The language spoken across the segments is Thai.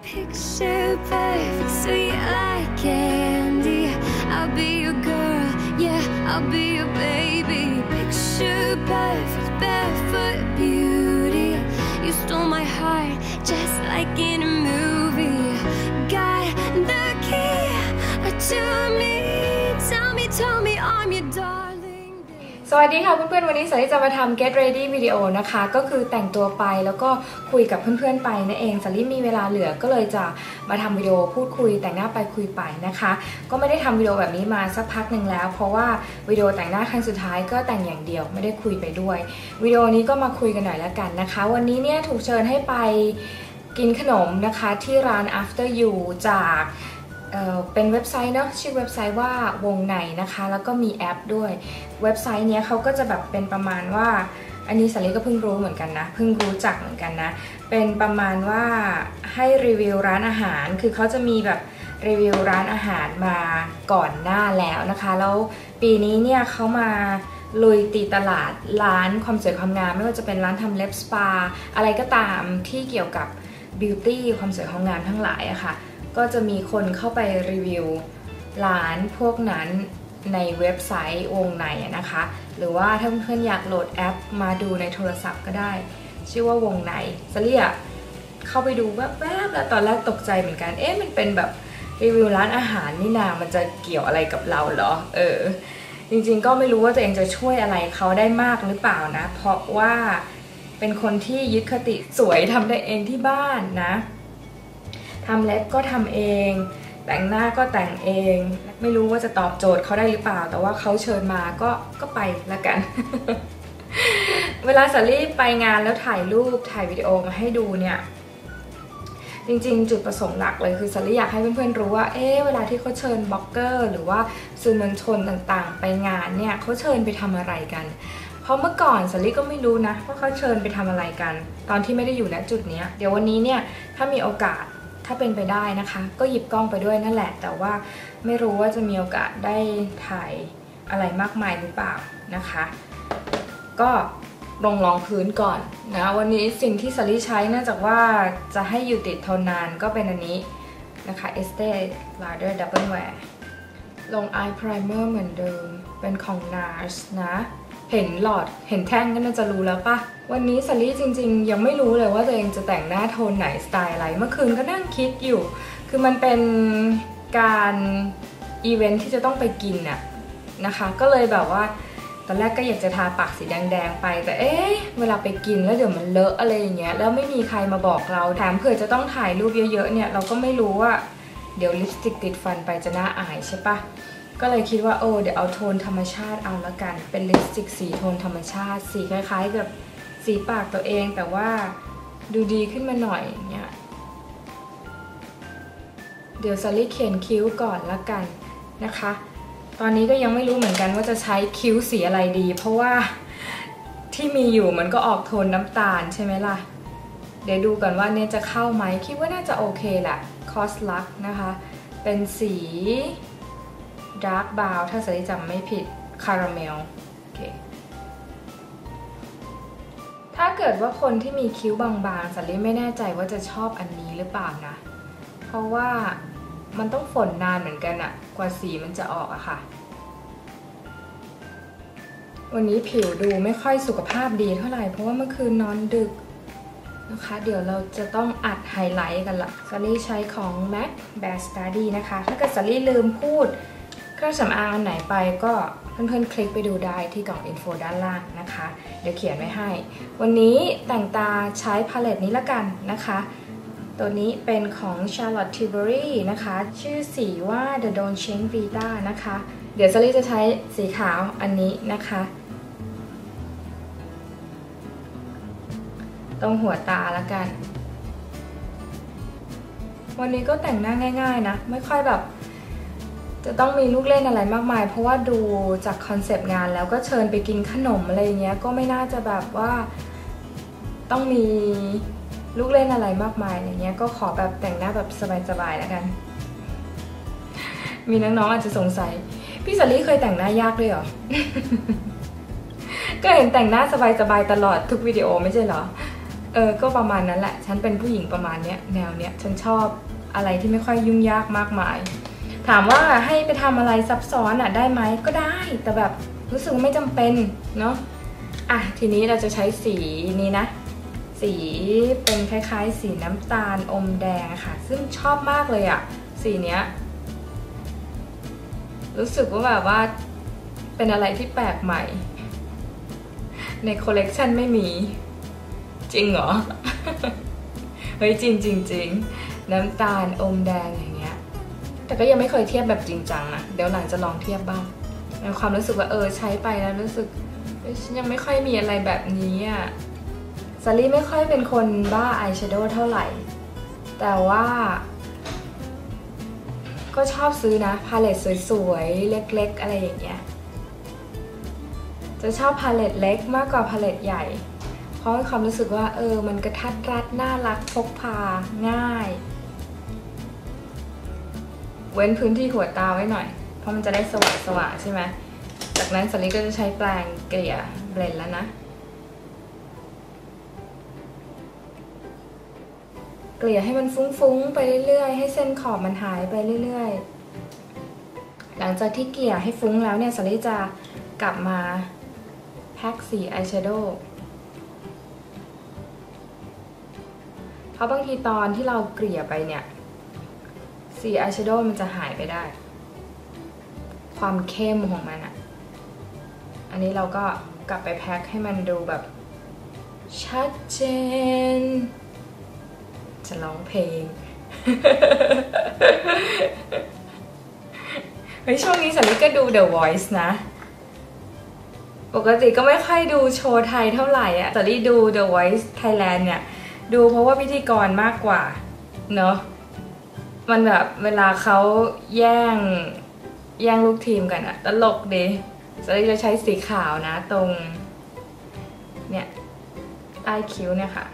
Picture perfect, sweet like candy. I'll be your girl, yeah, I'll be your baby. Picture perfect, barefoot beauty. You stole my heart just like in a movie. Got the key to me. Tell me I'm your darling. สวัสดีค่ะเพื่อนๆวันนี้สาลีจะมาทำ Get Ready วิดีโอนะคะก็คือแต่งตัวไปแล้วก็คุยกับเพื่อนๆไปนั่นเองสาลีมีเวลาเหลือก็เลยจะมาทำวิดีโอพูดคุยแต่งหน้าไปคุยไปนะคะก็ไม่ได้ทำวิดีโอแบบนี้มาสักพักหนึ่งแล้วเพราะว่าวิดีโอแต่งหน้าครั้งสุดท้ายก็แต่งอย่างเดียวไม่ได้คุยไปด้วยวิดีโอนี้ก็มาคุยกันหน่อยแล้วกันนะคะวันนี้เนี่ยถูกเชิญให้ไปกินขนมนะคะที่ร้าน After You จากเป็นเว็บไซต์เนาะชื่อเว็บไซต์ว่าวงในนะคะแล้วก็มีแอปด้วยเว็บไซต์เนี้ยเขาก็จะแบบเป็นประมาณว่าอันนี้สาลีก็เพิ่งรู้เหมือนกันนะเพิ่งรู้จักเหมือนกันนะเป็นประมาณว่าให้รีวิวร้านอาหารคือเขาจะมีแบบรีวิวร้านอาหารมาก่อนหน้าแล้วนะคะแล้วปีนี้เนี่ยเขามาลุยตีตลาดร้านความสวยความงามไม่ว่าจะเป็นร้านทำเล็บสปาอะไรก็ตามที่เกี่ยวกับบิวตี้ความสวยความงามทั้งหลายอะค่ะก็จะมีคนเข้าไปรีวิวร้านพวกนั้นในเว็บไซต์วงในนะคะหรือว่าถ้าเพื่อนๆอยากโหลดแอปมาดูในโทรศัพท์ก็ได้ชื่อว่าวงในสาลีเข้าไปดูแวบๆแล้วตอนแรกตกใจเหมือนกันมันเป็นแบบรีวิวร้านอาหารนี่นามันจะเกี่ยวอะไรกับเราเหรอจริงๆก็ไม่รู้ว่าตัวเองจะช่วยอะไรเขาได้มากหรือเปล่านะเพราะว่าเป็นคนที่ยึดคติสวยทำได้เองที่บ้านนะทำเล็บก็ทำเองแต่งหน้าก็แต่งเองไม่รู้ว่าจะตอบโจทย์เขาได้หรือเปล่าแต่ว่าเขาเชิญมาก็ไปละกัน เวลาสาลีไปงานแล้วถ่ายรูปถ่ายวิดีโอมาให้ดูเนี่ยจริงๆจุดประสงค์หลักเลยคือสาลีอยากให้เพื่อนๆรู้ว่าเวลาที่เขาเชิญบล็อกเกอร์หรือว่าสื่อมวลชนต่างๆไปงานเนี่ยเขาเชิญไปทำอะไรกันเพราะเมื่อก่อนสาลีก็ไม่รู้นะว่าเขาเชิญไปทำอะไรกันตอนที่ไม่ได้อยู่ณจุดนี้เดี๋ยววันนี้เนี่ยถ้ามีโอกาสถ้าเป็นไปได้นะคะก็หยิบกล้องไปด้วยนั่นแหละแต่ว่าไม่รู้ว่าจะมีโอกาสได้ถ่ายอะไรมากมายหรือเปล่านะคะก็ลองพื้นก่อนนะวันนี้สิ่งที่สาลีใช้เนื่องจากว่าจะให้อยู่ติดทนนานก็เป็นอันนี้นะคะ Estee Lauder Double Wear ลง Eye Primer เหมือนเดิมเป็นของ NARS นะเห็นหลอดเห็นแท่งก็น่าจะรู้แล้วปะวันนี้สาลีจริงๆยังไม่รู้เลยว่าตัวเองจะแต่งหน้าโทนไหนสไตล์อะไรเมื่อคืนก็นั่งคิดอยู่คือมันเป็นการอีเวนท์ที่จะต้องไปกินน่ะนะคะก็เลยแบบว่าตอนแรกก็อยากจะทาปากสีแดงๆไปแต่เวลาไปกินแล้วเดี๋ยวมันเลอะอะไรอย่างเงี้ยแล้วไม่มีใครมาบอกเราแถมเผื่อจะต้องถ่ายรูปเยอะๆเนี่ยเราก็ไม่รู้ว่าเดี๋ยวลิปสติกติดฟันไปจะน่าอายใช่ปะก็เลยคิดว่าเดี๋ยวเอาโทนธรรมชาติเอาละกันเป็นลิปสติกสีโทนธรรมชาติสีคล้ายๆกับสีปากตัวเองแต่ว่าดูดีขึ้นมาหน่อยเนี่ยเดี๋ยวสาลีเขียนคิ้วก่อนละกันนะคะตอนนี้ก็ยังไม่รู้เหมือนกันว่าจะใช้คิ้วสีอะไรดีเพราะว่าที่มีอยู่มันก็ออกโทนน้ำตาลใช่ไหมล่ะเดี๋ยวดูก่อนว่าเนี่ยจะเข้าไหมคิดว่าน่าจะโอเคแหละคอสลักนะคะเป็นสีดาร์กบราวน์ถ้าสาลีจำไม่ผิดคาราเมลโอเคถ้าเกิดว่าคนที่มีคิ้วบางๆสาลีไม่แน่ใจว่าจะชอบอันนี้หรือเปล่านะเพราะว่ามันต้องฝนนานเหมือนกันอะกว่าสีมันจะออกอะค่ะวันนี้ผิวดูไม่ค่อยสุขภาพดีเท่าไหร่เพราะว่าเมื่อคืนนอนดึกนะคะเดี๋ยวเราจะต้องอัดไฮไลท์กันละสาลีใช้ของ MAC Bare Study นะคะถ้าเกิดสาลีลืมพูดเครื่องสำอางอันไหนไปก็เพื่อนๆคลิกไปดูได้ที่กล่องอินโฟด้านล่างนะคะเดี๋ยวเขียนไว้ให้วันนี้แต่งตาใช้พาเลตนี้ละกันนะคะตัวนี้เป็นของ Charlotte Tilbury นะคะชื่อสีว่า The Dolce Vita นะคะเดี๋ยวซาลีจะใช้สีขาวอันนี้นะคะตรงหัวตาละกันวันนี้ก็แต่งหน้าง่ายๆนะไม่ค่อยแบบจะต้องมีลูกเล่นอะไรมากมายเพราะว่าดูจากคอนเซปต์งานแล้วก็เชิญไปกินขนมอะไรเงี้ยก็ไม่น่าจะแบบว่าต้องมีลูกเล่นอะไรมากมายอะไรเงี้ยก็ขอแบบแต่งหน้าแบบสบายๆแล้วกันมีน้องๆอาจจะสงสัยพี่สาลีเคยแต่งหน้ายากด้วยเหรอ ก็เห็นแต่งหน้าสบายๆตลอดทุกวิดีโอไม่ใช่เหรอก็ประมาณนั้นแหละฉันเป็นผู้หญิงประมาณเนี้ยแนวเนี้ยฉันชอบอะไรที่ไม่ค่อยยุ่งยากมากมายถามว่าให้ไปทำอะไรซับซ้อนอ่ะได้ไหมก็ได้แต่แบบรู้สึกไม่จำเป็นเนาะทีนี้เราจะใช้สีนี้นะสีเป็นคล้ายๆสีน้ำตาลอมแดงค่ะซึ่งชอบมากเลยอ่ะสีเนี้ยรู้สึกว่าแบบว่าเป็นอะไรที่แปลกใหม่ในคอลเลกชันไม่มีจริงเหรอ เฮ้ยจริงน้ำตาลอมแดงอย่างเงี้ยแต่ก็ยังไม่เคยเทียบแบบจริงจังนะเดี๋ยวหลังจะลองเทียบบ้างในความรู้สึกว่าใช้ไปแล้วรู้สึกยังไม่ค่อยมีอะไรแบบนี้อ่ะซารี่ไม่ค่อยเป็นคนบ้าอายแชโดว์เท่าไหร่แต่ว่าก็ชอบซื้อนะพาเลตสวยๆเล็กๆอะไรอย่างเงี้ยจะชอบพาเลตเล็กมากกว่าพาเลตใหญ่เพราะมีความรู้สึกว่ามันกระทัดรัดน่ารักพกพาง่ายเว้นพื้นที่หัวตาไว้หน่อยเพราะมันจะได้สว่างใช่ไหมจากนั้นสลิก็จะใช้แปรงเกลี่ยเบลนด์แล้วนะเกลี่ยให้มันฟุ้งๆไปเรื่อยๆให้เส้นขอบมันหายไปเรื่อยๆหลังจากที่เกลี่ยให้ฟุ้งแล้วเนี่ยสลิจะกลับมาแพ็คสีอายแชโดว์เพราะบางทีตอนที่เราเกลี่ยไปเนี่ยสีอายแชโดว์มันจะหายไปได้ความเข้มของมันอันนี้เราก็กลับไปแพ็คให้มันดูแบบชัดเจนจะร้องเพลง เฮ้ยช่วงนี้สาลิก็ดู The Voice นะปกติก็ไม่ค่อยดูโชว์ไทยเท่าไหร่สาลิดู The Voice Thailand เนี่ยดูเพราะว่าพิธีกรมากกว่าเนอะมันแบบเวลาเขาแย่งลูกทีมกันตลกดีสาลิจะใช้สีขาวนะตรงเนี่ยใต้คิ้วเนี่ยค่ะ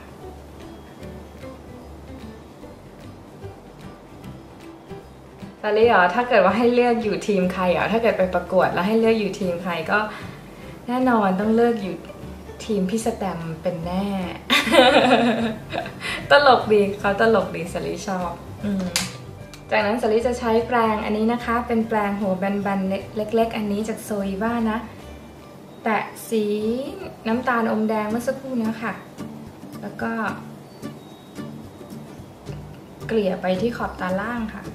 สาลิถ้าเกิดว่าให้เลือกอยู่ทีมใครถ้าเกิดไปประกวดแล้วให้เลือกอยู่ทีมใครก็แน่นอนต้องเลือกอยู่ทีมพี่สแตมเป็นแน่ ตลกดีเขาตลกดีสาลิชอบจากนั้นสาลิจะใช้แปรงอันนี้นะคะเป็นแปรงหัวแบนๆเล็กๆอันนี้จากโซอีว่านะแตะสีน้ำตาลอมแดงเมื่อสักครู่นี้ค่ะแล้วก็เกลี่ยไปที่ขอบตาล่างค่ะ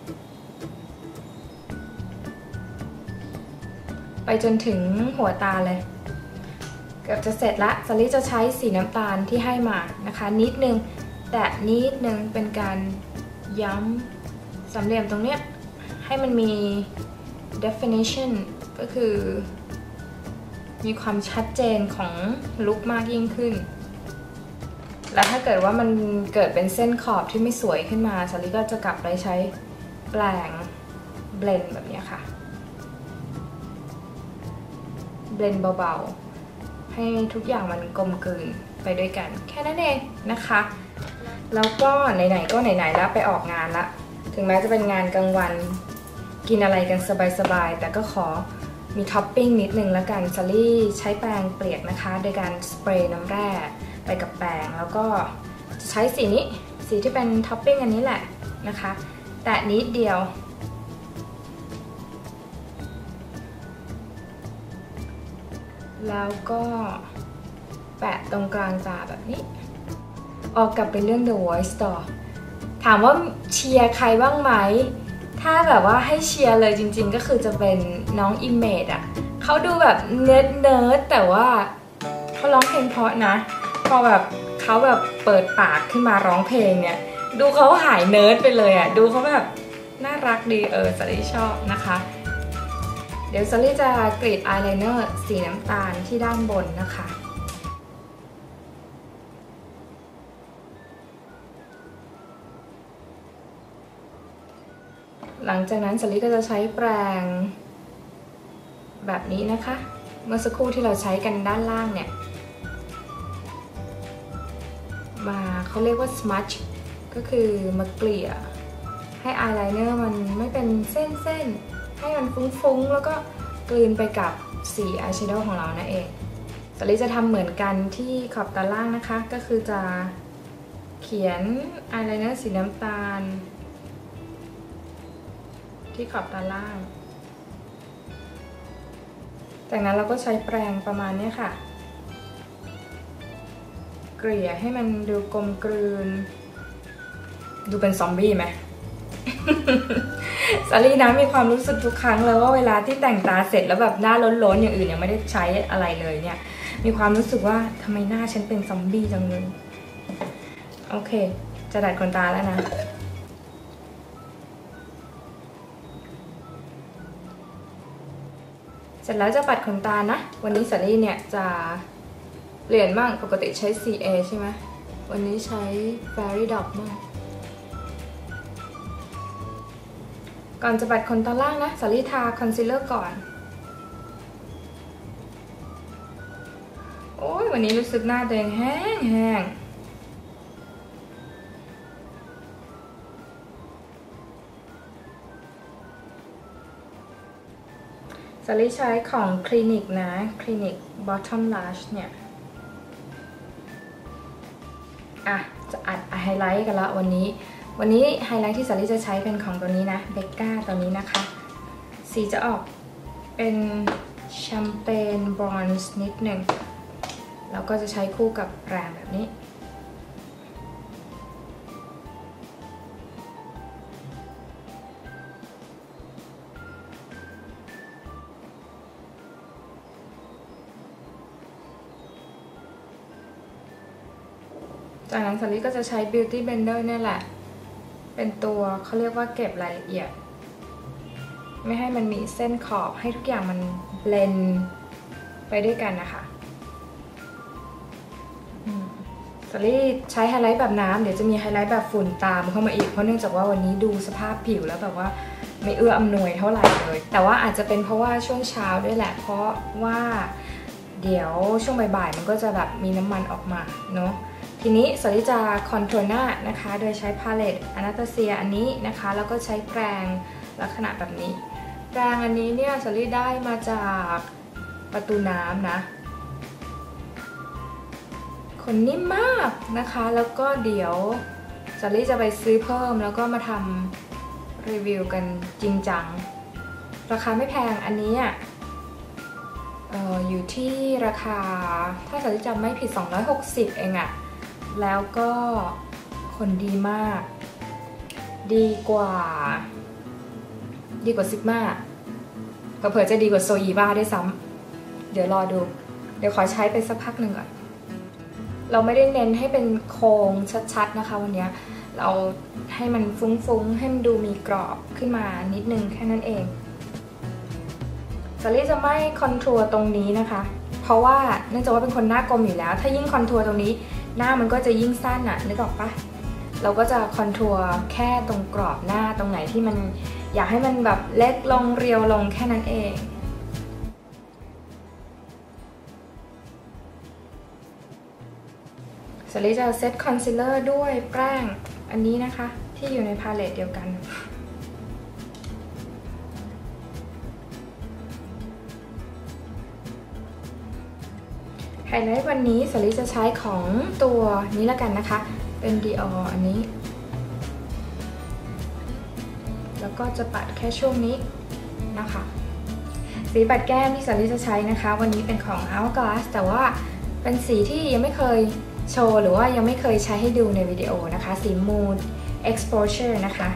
ไปจนถึงหัวตาเลยเกือบจะเสร็จละสาลิจะใช้สีน้ำตาลที่ให้มานะคะนิดนึงแต่นิดนึงเป็นการย้ำสามเหลี่ยมตรงเนี้ยให้มันมี definition ก็คือมีความชัดเจนของลุคมากยิ่งขึ้นและถ้าเกิดว่ามันเกิดเป็นเส้นขอบที่ไม่สวยขึ้นมาสาลิก็จะกลับไปใช้แปรงเบลนด์แบบนี้ค่ะเบลนด์เบาๆให้ทุกอย่างมันกลมกลืนไปด้วยกันแค่นั้นเองนะคะแล้วก็ไหนๆก็ไหนๆแล้วไปออกงานละถึงแม้จะเป็นงานกลางวันกินอะไรกันสบายๆแต่ก็ขอมีท็อปปิ้งนิดนึงแล้วกันซาลี่ใช้แปรงเปียกนะคะโดยการสเปรย์น้ำแร่ไปกับแปรงแล้วก็จะใช้สีนี้สีที่เป็นท็อปปิ้งอันนี้แหละนะคะแต่นิดเดียวแล้วก็แปะตรงกลางตาแบบนี้ออกกลับไปเรื่อง The Voice ต่อถามว่าเชียร์ใครบ้างไหมถ้าแบบว่าให้เชียร์เลยจริงๆก็คือจะเป็นน้องอิมเมจเขาดูแบบเนิร์ดแต่ว่าเขาร้องเพลงเพราะนะพอแบบเขาแบบเปิดปากขึ้นมาร้องเพลงเนี่ยดูเขาหายเนิร์ดไปเลยดูเขาแบบน่ารักดีสาลิชอบนะคะเดี๋ยวซาลี่จะกรีดอายไลเนอร์สีน้ำตาลที่ด้านบนนะคะหลังจากนั้นซาลี่ก็จะใช้แปรงแบบนี้นะคะเมื่อสักครู่ที่เราใช้กันด้านล่างเนี่ยมาเขาเรียกว่า smudge ก็คือมาเกลี่ยให้อายไลเนอร์มันไม่เป็นเส้นๆให้มันฟุ้งๆแล้วก็กลืนไปกับสีอายแชโดว์ของเรานั่นเองสลิจะทำเหมือนกันที่ขอบตาล่างนะคะก็คือจะเขียนอายไลเนอร์สีน้ำตาลที่ขอบตาล่างจากนั้นเราก็ใช้แปรงประมาณนี้ค่ะเกลี่ยให้มันดูกลมกลืนดูเป็นซอมบี้ไหม สาลีนะมีความรู้สึกทุกครั้งเลยว่าเวลาที่แต่งตาเสร็จแล้วแบบหน้าล้นๆอย่างอื่นยังไม่ได้ใช้อะไรเลยเนี่ยมีความรู้สึกว่าทำไมหน้าฉันเป็นซอมบี้จังเลยโอเคจะดัดขนตาแล้วนะเสร็จแล้วจะปัดขนตานะวันนี้สาลีเนี่ยจะเปลี่ยนบ้างปกติใช้ CA ใช่ไหมวันนี้ใช้ Fairy Dot บ้างก่อนจะปัดขนตาล่างนะสาลีทาคอนซีลเลอร์ก่อนโอ้ยวันนี้รู้สึกหน้าตัวเองแห้งสาลีใช้ของคลินิกนะคลินิก Bottom Lash เนี่ยจะอัดไฮไลท์กันละวันนี้ไฮไลท์ที่สาลีจะใช้เป็นของตัวนี้นะเบกก้าตัวนี้นะคะสีจะออกเป็นแชมเปญบรอนซ์นิดหนึ่งแล้วก็จะใช้คู่กับแปรงแบบนี้จากนั้นสาลีก็จะใช้ Beauty Blender เนี่ยแหละเป็นตัวเขาเรียกว่าเก็บรายละเอียดไม่ให้มันมีเส้นขอบให้ทุกอย่างมันเบลนด์ไปด้วยกันนะคะสาลีใช้ไฮไลท์แบบน้ำเดี๋ยวจะมีไฮไลท์แบบฝุ่นตามเข้ามาอีกเพราะเนื่องจากว่าวันนี้ดูสภาพผิวแล้วแบบว่าไม่เอื้ออำนวยเท่าไหร่เลยแต่ว่าอาจจะเป็นเพราะว่าช่วงเช้าด้วยแหละเพราะว่าเดี๋ยวช่วงบ่ายๆมันก็จะแบบมีน้ำมันออกมาเนาะทีนี้สาลีจะคอนทัวร์หน้านะคะโดยใช้พาเลตอนาตาเซียอันนี้นะคะแล้วก็ใช้แปรงลักษณะแบบนี้แปรงอันนี้เนี่ยสาลีได้มาจากประตูน้ำนะขนนิ่มมากนะคะแล้วก็เดี๋ยวสาลีจะไปซื้อเพิ่มแล้วก็มาทำรีวิวกันจริงจังราคาไม่แพงอันนี้อยู่ที่ราคาถ้าสาลีจำไม่ผิด260เองอะแล้วก็คนดีมากดีกว่าซิกมาเผื่อจะดีกว่าโซอีบ้าด้วยซ้ำเดี๋ยวรอดูเดี๋ยวขอใช้ไปสักพักหนึ่งก่อนเราไม่ได้เน้นให้เป็นโครงชัดๆนะคะวันนี้เราให้มันฟุ้งๆให้มันดูมีกรอบขึ้นมานิดนึงแค่นั้นเองสาลีจะไม่คอนทัวร์ตรงนี้นะคะเพราะว่าเนื่องจากว่าเป็นคนหน้ากลมอยู่แล้วถ้ายิ่งคอนทัวร์ตรงนี้หน้ามันก็จะยิ่งสั้นอะนึกออกปะเราก็จะคอนทัวร์แค่ตรงกรอบหน้าตรงไหนที่มันอยากให้มันแบบเล็กลงเรียวลงแค่นั้นเองสาลีจะเซตคอนซีลเลอร์ด้วยแป้งอันนี้นะคะที่อยู่ในพาเลตเดียวกันไฮไลท์วันนี้สาลีจะใช้ของตัวนี้แล้วกันนะคะเป็น Dior อันนี้แล้วก็จะปัดแค่ช่วงนี้นะคะสีปัดแก้มที่สาลีจะใช้นะคะวันนี้เป็นของ Hourglass แต่ว่าเป็นสีที่ยังไม่เคยโชว์หรือว่ายังไม่เคยใช้ให้ดูในวิดีโอนะคะสี Mood Exposure นะคะ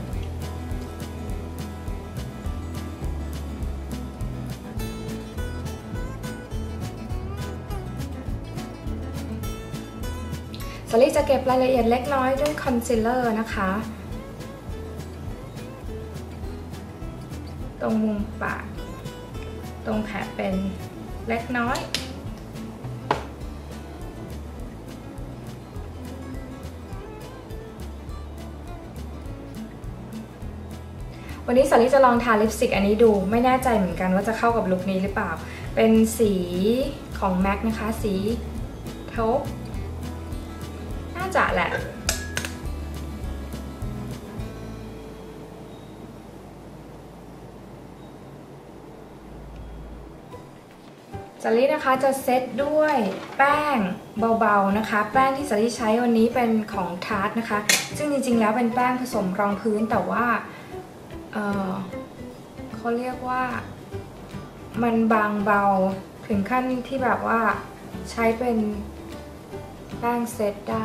สาลีจะเก็บรายละเอียดเล็กน้อยด้วยคอนซีลเลอร์นะคะตรงมุมปากตรงแผลเป็นเล็กน้อยวันนี้สาลีจะลองทาลิปสติกอันนี้ดูไม่แน่ใจเหมือนกันว่าจะเข้ากับลุคนี้หรือเปล่าเป็นสีของ MAC นะคะสีเทาน่าจะแหละจสลี่นะคะจะเซตด้วยแป้งเบาๆนะคะแป้งที่สลี่ใช้วันนี้เป็นของทาร์ตนะคะซึ่งจริงๆแล้วเป็นแป้งผสมรองพื้นแต่ว่าเขาเรียกว่ามันบางเบาถึงขั้นที่แบบว่าใช้เป็นแป้งเซตได้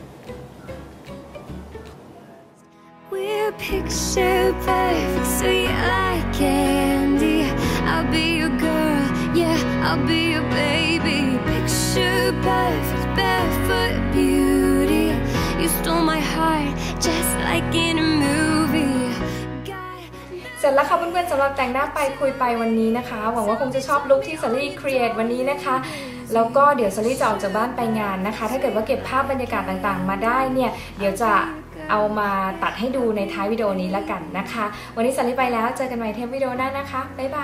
We're picture perfect, sweet like candy. I'll be your girl, yeah, I'll be your baby. Picture perfect, barefoot beauty. You stole my heart just like in a movie. เสร็จแล้วค่ะเพื่อนๆสำหรับแต่งหน้าไปคุยไปวันนี้นะคะหวังว่าคงจะชอบลุคที่สลี่ครีเอทวันนี้นะคะแล้วก็เดี๋ยวสลี่จะออกจากบ้านไปงานนะคะถ้าเกิดว่าเก็บภาพบรรยากาศต่างๆมาได้เนี่ยเดี๋ยวจะเอามาตัดให้ดูในท้ายวิดีโอนี้ละกันนะคะวันนี้สลี่ไปแล้วเจอกันใหม่เทปวิดีโอหน้านะคะบ๊ายบาย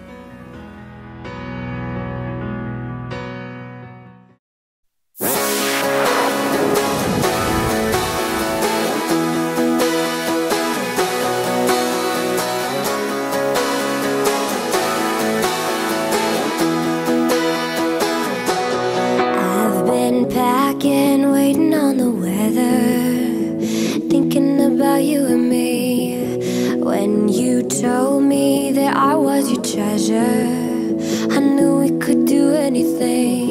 Packing, waiting on the weather, thinking about you and me. When you told me that I was your treasure, I knew we could do anything.